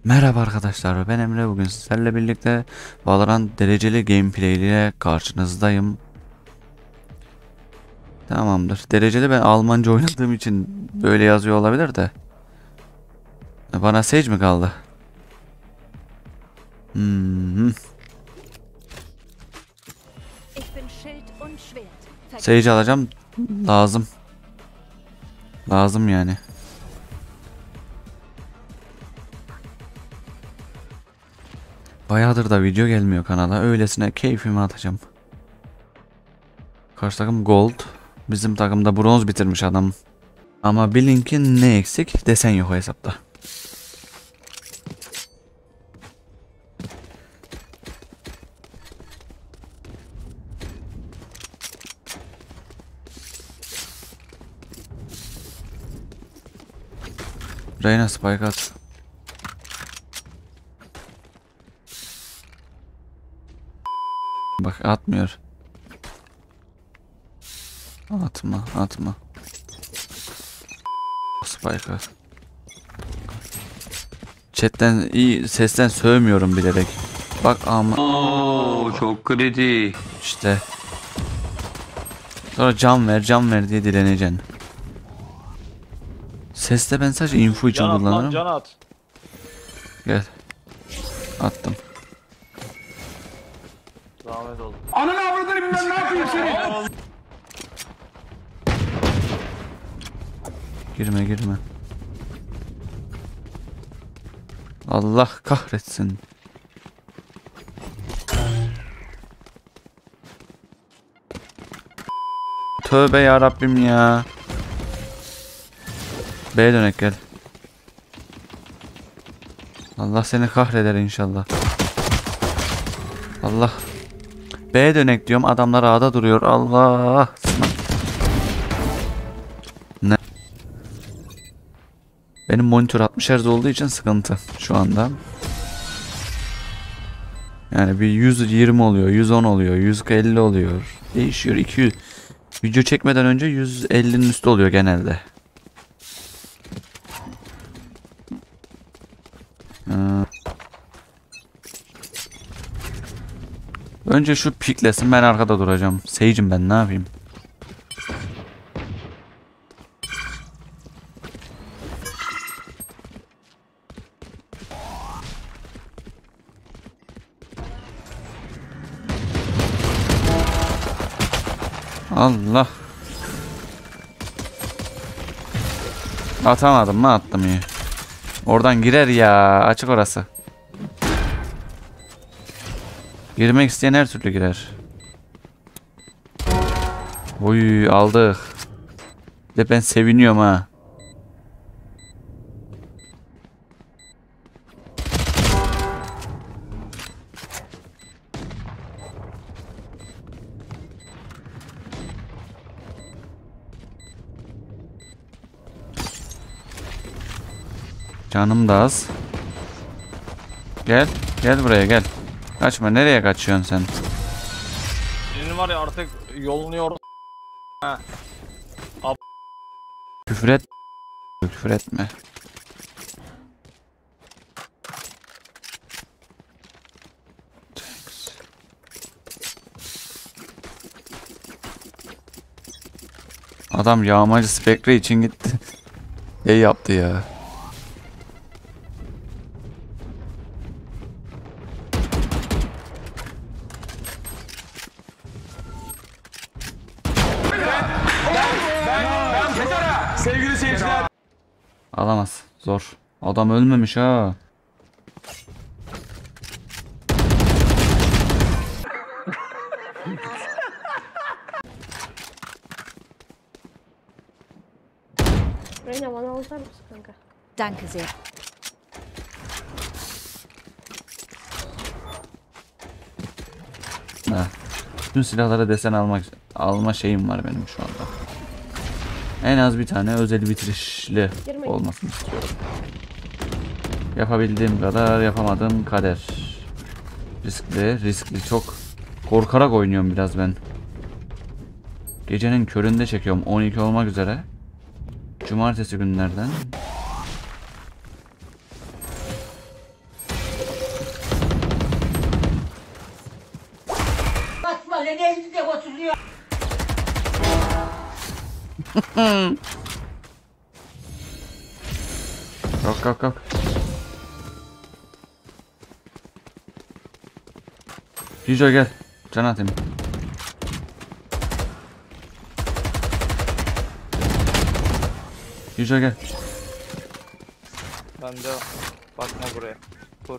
Merhaba arkadaşlar, ben Emre. Bugün sizlerle birlikte Valorant dereceli gameplay ile karşınızdayım. Tamamdır. Dereceli, ben Almanca oynadığım için böyle yazıyor olabilir de. Bana Sage mi kaldı? Hmm. Sage alacağım. Lazım. Lazım yani. Bayağıdır da video gelmiyor kanala. Öylesine keyfimi atacağım. Karşı takım gold. Bizim takımda bronz bitirmiş adam. Ama bilin ki ne eksik? Desen yok o hesapta. Reyna spike at. Bak atmıyor. Atma. Spike at. Chatten iyi sesten sövmüyorum bilerek. Bak ama. Oo, çok kritik. İşte. Sonra cam ver diye direneceksin. Seste ben sadece info için kullanırım. Can at. Gel. Attım. Zahmet oldu. Ananı avradını bilmem ne yapayım seni. Girme. Allah kahretsin. Tövbe ya Rabbim ya. B'ye dönek gel. Allah seni kahreder inşallah. Allah. B'ye dönek diyorum, adamlar A'da duruyor. Allah. Ne? Benim monitör 60 Hz olduğu için sıkıntı şu anda. Yani bir 120 oluyor, 110 oluyor, 150 oluyor. Değişiyor. 200. Video çekmeden önce 150'nin üstü oluyor genelde. Önce şu piklesin, ben arkada duracağım. Sage'im ben, ne yapayım? Allah. Atamadım mı? Attım iyi. Oradan girer ya. Açık orası. Girmek isteyen her türlü girer. Oy, aldık. Bir de ben seviniyorum ha. Canım da az. Gel. Gel buraya gel. Kaçma. Nereye kaçıyorsun sen? Senin var ya artık yolunuyor. Küfür et. Küfür etme. Adam yağmacı spekre için gitti. Ne yaptı ya? Sevgili seyirciler. Alamaz. Zor. Adam ölmemiş ha. Reyna bana alsar mısın kanka? Danke sehr. Ha. Bütün silahlara desen alma şeyim var benim şu anda. En az bir tane özel bitirişli olmasını istiyorum. Yapabildiğim kadar, yapamadığım kader. Riskli çok. Korkarak oynuyorum biraz ben. Gecenin köründe çekiyorum, 12 olmak üzere. Cumartesi günlerden. evde oturuyor. Kalk kalk. Hijo gel. Can atayım. Hijo gel. Ben de bakma buraya. Kur.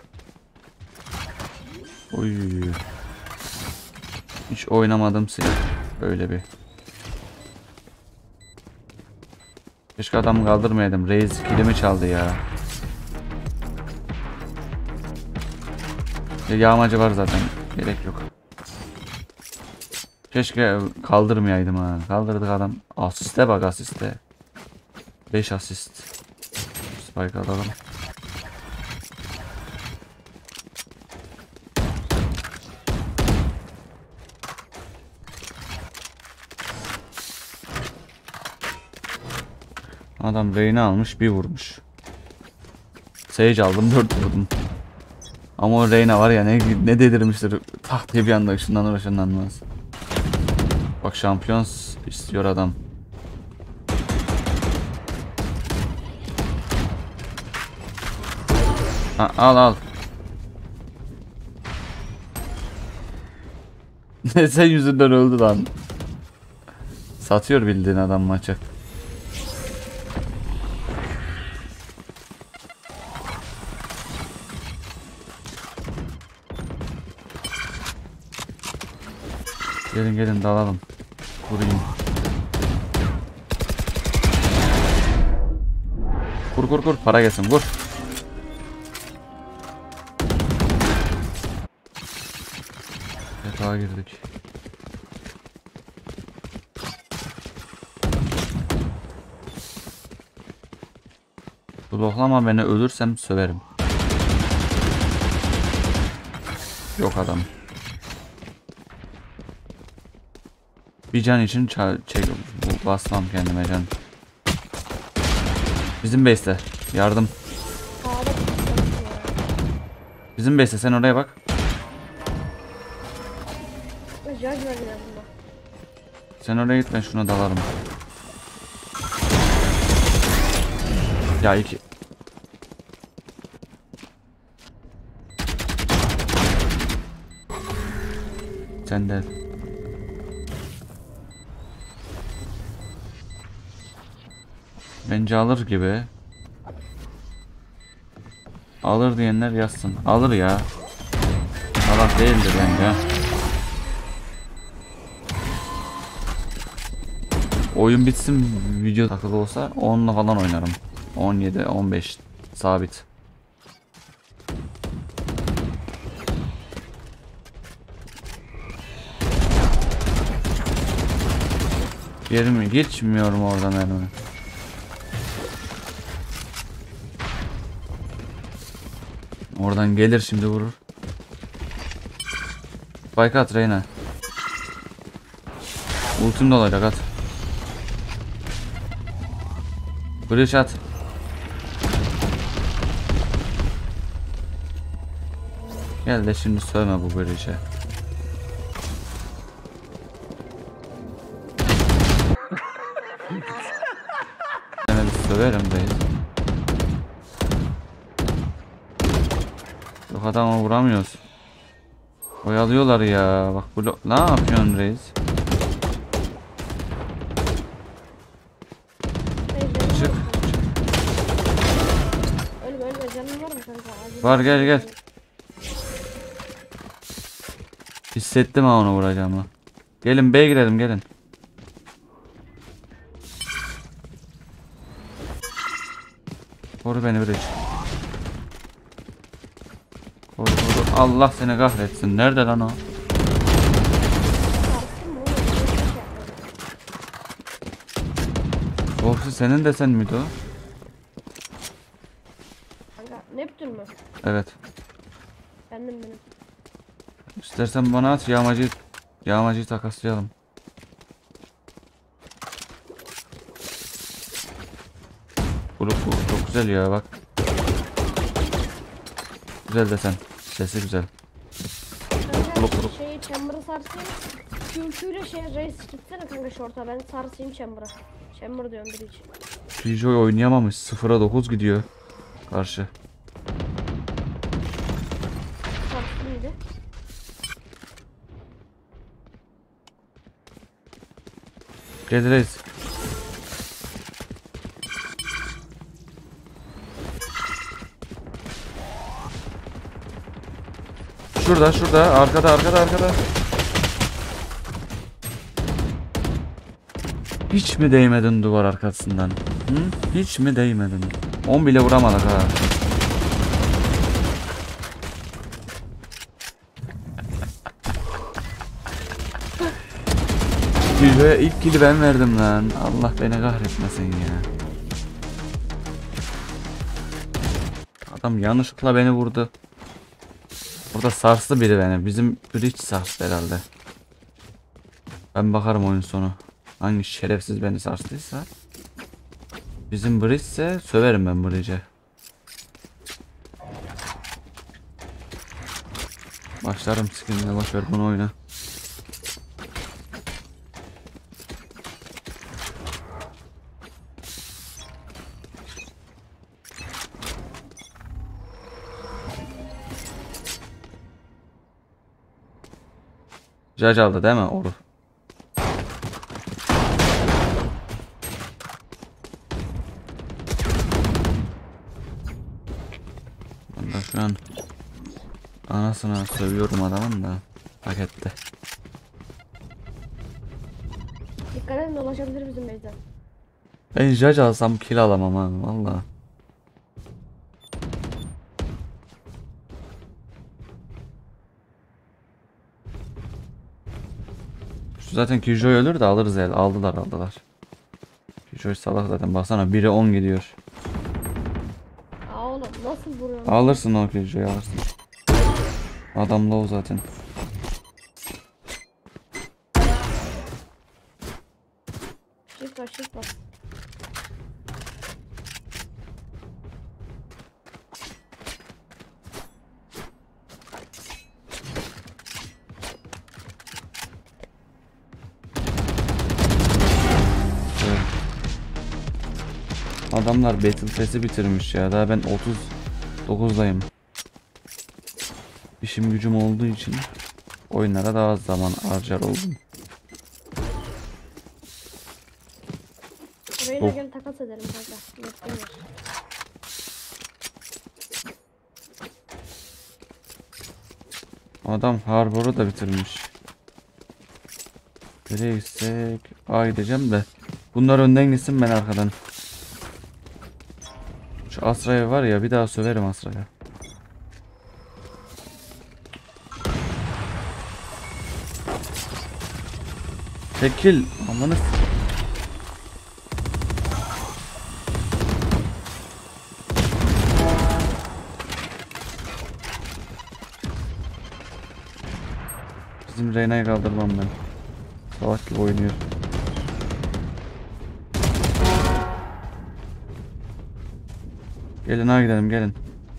Oy. Hiç oynamadım silah. Böyle bir. Keşke adamı kaldırmayaydım. Reis kilimi çaldı ya. Yağmacı var zaten. Gerek yok. Keşke kaldırmayaydım ha. Kaldırdık adam. Asiste bak asiste. 5 asist. Spike alalım. Adam Reyna almış bir vurmuş. Sage aldım 4 vurdum. Ama o Reyna var ya ne dedirmiştir. Tak diye bir anda ışınlanmaz. Bak şampiyon istiyor adam. Ha, al. Sen yüzünden öldü lan. Satıyor bildiğin adam maçı. Gelin dalalım. Vurayım. Kur para gelsin vur. Yatağa girdik. Bloklama beni, ölürsem söverim. Yok adam. Bir can için basmam kendime can. Bizim base'te yardım. Bizim base'te sen oraya bak. Sen oraya git, ben şuna dalarım. Ya iki. Sen de. Bence alır gibi. Alır diyenler yazsın. Alır ya. Allah değildir bence. Oyun bitsin, video takılı olsa 10'la falan oynarım. 17, 15 sabit. Yerimi geçmiyorum oradan mermi. Oradan gelir şimdi vurur. Spike at Reyna. Ultim de olacak at. Breach at. Gel de şimdi sövme bu Breach'e. Sana bir söverim reis. Yok adama vuramıyoruz. Oyalıyorlar ya. Bak bu ne yapıyorsun reis? Çık. Ölme canın var mı kanka? Var gel. Hissettim ha onu vuracağımı. Gelin B'ye girelim gelin. Koru beni Breach. Koru. Allah seni kahretsin. Nerede lan o? Foxy senin desen miydi o? Kanka Neptün mü? Evet. Benim. İstersen bana at, yağmacıyı takaslayalım. Bu çok güzel ya bak. Güzel desen. Sesi güzel. Kanka şeyi chamber'ı sarsayım. Gülküyle şey reis gitsene kanka şorta, ben sarsayım Chamber'a. Chamber diyorum bir için. Killjoy oynayamamış. 0'a 9 gidiyor. Karşı. Sarsı mıydı? Gel reis. Şurada arkada. Hiç mi değmedin duvar arkasından? Hı? Hiç mi değmedin? 10 bile vuramadık ha. Killjoy'a ilk kill'i ben verdim lan. Allah beni kahretmesin ya. Adam yanlışlıkla beni vurdu. Burada sarstı biri beni. Bizim bridge sarstı herhalde. Ben bakarım oyun sonu. Hangi şerefsiz beni sarstıysa. Bizim bridge ise söverim ben bridge'e. Başlarım skinle, boşver bunu oyna. Judge aldı değil mi? Oru. Ben de şu an anasını sövüyorum adamın da hak etti. Dikkat edin, dolaşabilir bizim base'den. Ben Judge alsam kill alamam ha valla. Şu zaten Killjoy ölür de alırız el. Aldılar. Killjoy salak zaten, baksana 1'e 10 gidiyor. Aa oğlum nasıl vuruyor? Alırsın o Killjoy'u, alırsın. Adam low zaten. Shift bas. Evet. Adamlar Battle Pass'i bitirmiş ya. Daha ben 39'dayım. İşim gücüm olduğu için oyunlara daha az zaman harcar oldum. Buraya Oh. da gel takas edelim kanka. Yetkin var. Adam Harbor'u da bitirmiş. Nereye gitsek? Aa, gideceğim de. Bunlar önden gitsin, ben arkadan. Şu Asra'ya var ya, bir daha söverim Asra'ya. Tekil. Amanız. Bizim Reyna'yı kaldırmam ben. Salak gibi oynuyor. Gelin ha, gidelim gelin.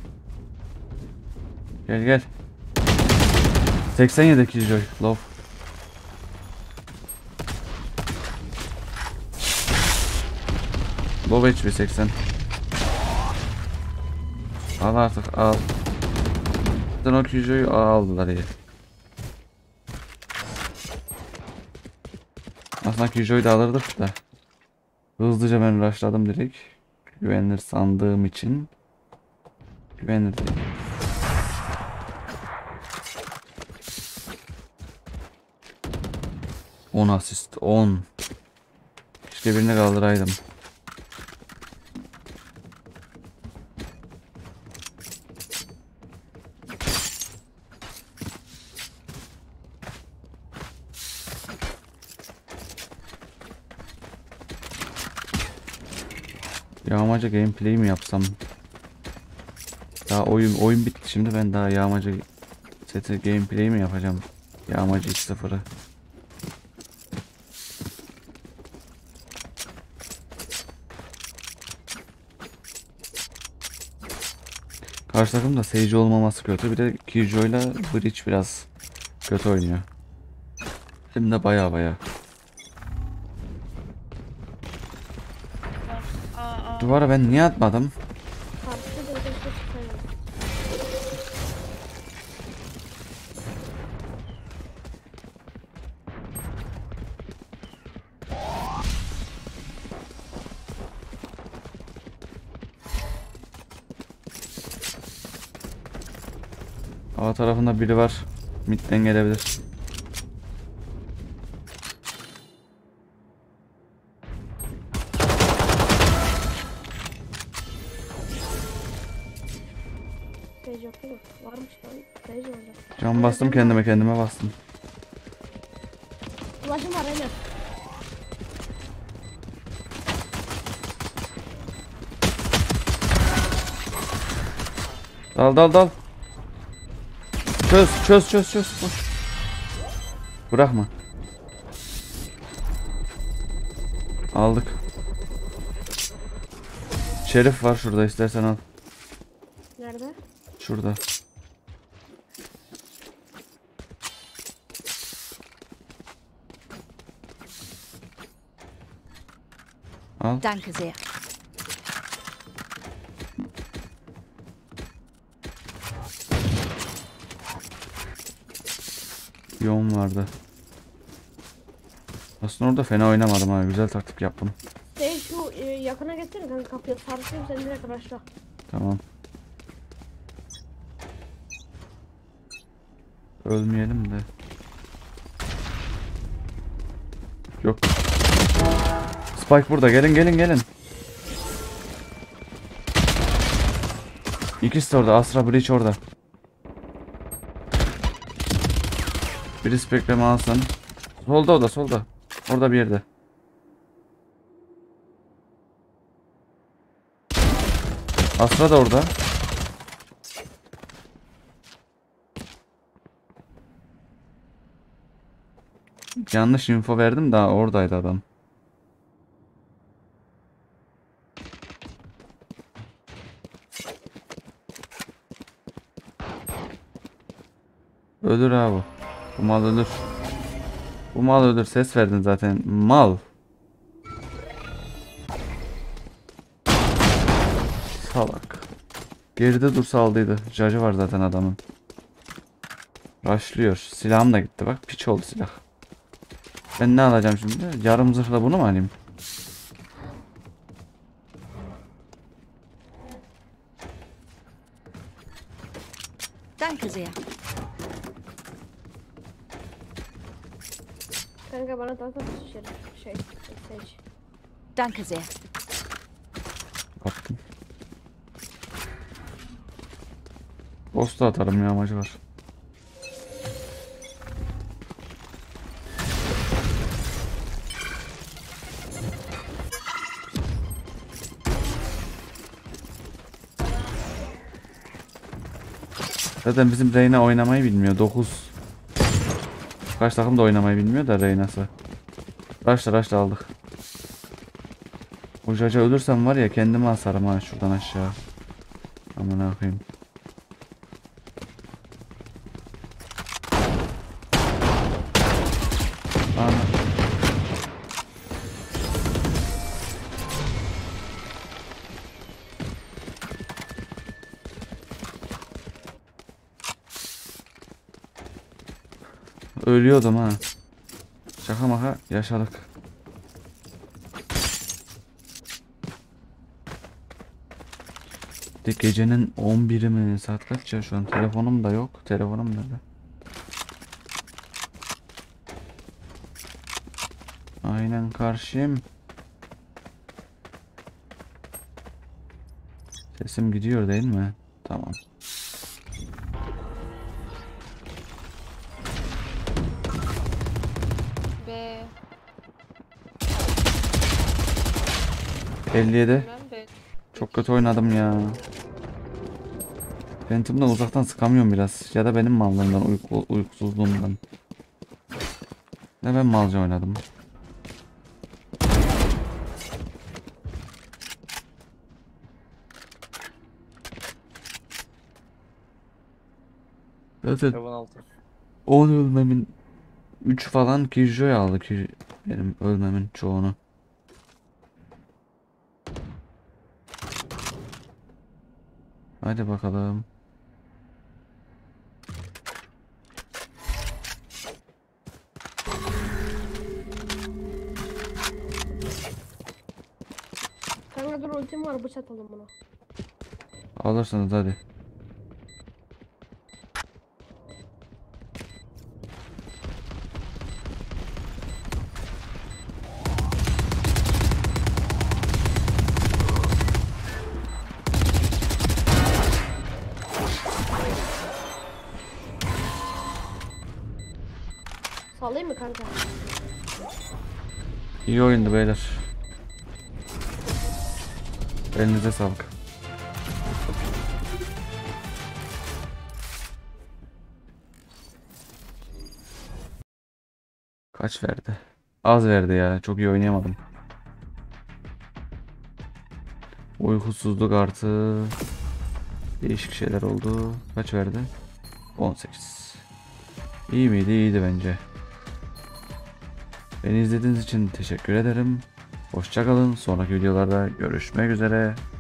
Gel. 87 Killjoy. Love. Low HP 80. Al artık, al. Sen o Killjoy'u aldılar iyi. Aslında Killjoy'u da alırdık da. Hızlıca ben rushladım direkt. Güvenilir sandığım için. Güvenilir değil. On asist 10. İşte birini kaldıraydım. Yağmaca gameplay mi yapsam? Daha oyun bitti şimdi, ben daha yağmaca seti gameplay mi yapacağım? Yağmacı 2.0'ı. Karşı takım da Sage olmaması kötü. Bir de Killjoy'la Breach biraz kötü oynuyor. Hem de baya. Duvara ben niye atmadım? Karşı da keşke çıksaydı. A tarafında biri var. Mid'den gelebilir. Sage yok değil mi? Varmış lan. Sage orada. Can bastım kendime bastım. Ulaşım var aynen. Dal. Çöz. Koş. Bırakma. Aldık. Şerif var şurada, istersen al. Nerede? Şurada. Al. Danke sehr. Yoğun vardı. Aslında orada fena oynamadım ha. Güzel taktik yaptım. Sage şu yakına getirin kanka kapıya sarsayım sen direkt başla. Tamam. Ölmeyelim de. Yok. Spike burada. Gelin. İkisi de orada. Astra Breach orada. Biri Spectre'mi alsın. Solda o da, solda. Orada bir yerde. Astra da orada. Yanlış info verdim, daha oradaydı adam. Ölür abi. Bu mal ölür. Bu mal ölür. Ses verdin zaten. Mal. Salak. Geride dursa aldıydı. Charge'ı var zaten adamın. Rushlıyor. Silahım da gitti bak. Piç oldu silah. Ben ne alacağım şimdi? Yarım zırhla bunu mu alayım? Danke sehr. Kanka bana dalga şey Sage. Danke sehr. Attım. Ghost'u atarım ya, amacı var. Zaten bizim Reyna oynamayı bilmiyor. 9. Kaç takım da oynamayı bilmiyor da Reyna'sı. Raşla aldık. O Jaja ölürsem var ya, kendimi asarım ha şuradan aşağı. Aman akıyım. Ana. Ölüyordum ha. Şaka maka yaşadık. De gecenin 11'i mi? Saat kaç ya şu an? Telefonum da yok. Telefonum nerede? Aynen karşıyım. Sesim gidiyor değil mi? Tamam. Be. 57. Ben de. Çok kötü oynadım ya. Phantom'dan uzaktan sıkamıyorum biraz. Ya da benim mallığımdan, uykusuzluğumdan. Ne ben malca oynadım. Zaten Kevin altı. 10 ölmemin 3 falan Killjoy aldı ki benim ölmemin çoğunu. Hadi bakalım. Kanka dur ultim var bıç atalım buna. Alırsınız hadi. Salayım mı kanka? İyi oyundu beyler. Elinize sağlık. Kaç verdi? Az verdi ya. Çok iyi oynayamadım. Uykusuzluk artı değişik şeyler oldu. Kaç verdi? 18. İyi miydi? İyiydi bence. Beni izlediğiniz için teşekkür ederim. Hoşça kalın. Sonraki videolarda görüşmek üzere.